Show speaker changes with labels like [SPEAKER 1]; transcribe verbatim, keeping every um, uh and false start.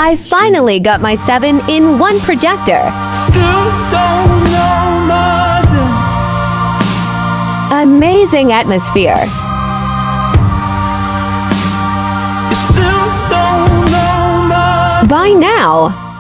[SPEAKER 1] I finally got my seven in one projector.
[SPEAKER 2] Still don't know nothing.
[SPEAKER 1] Amazing atmosphere.
[SPEAKER 2] You still don't know nothing.
[SPEAKER 1] Bye now.